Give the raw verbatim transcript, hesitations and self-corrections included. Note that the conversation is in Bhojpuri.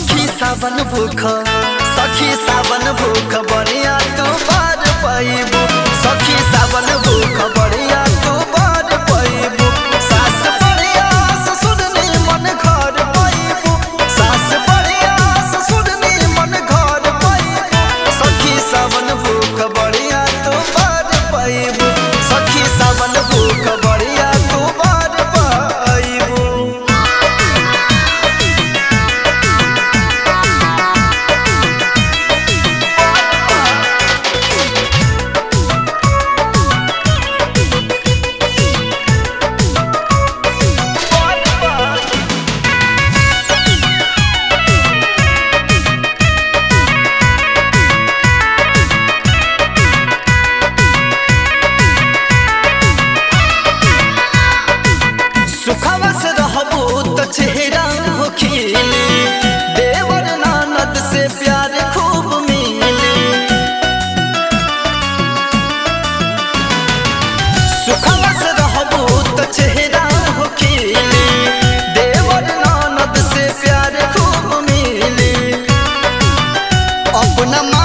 सखी सावन भूख सखी सावन भूख बढ़िया तू बार पैबू सखी सावन भूख बढ़िया तू बार पैबू सास बढ़िया ससुर मन घर पैबू सास बढ़िया ससुर मन घर पैबू सखी सावन भूख बढ़िया तू बार पैबू सखी सावन भूख बढ़िया तू बार पैबू। सुखवस रहबू तो चेहरा हो खिली देवर ननद से प्यार खूब मिली सुखवस रहबू तो चेहरा हो खिली देवर ननद से प्यार खूब मिली अपना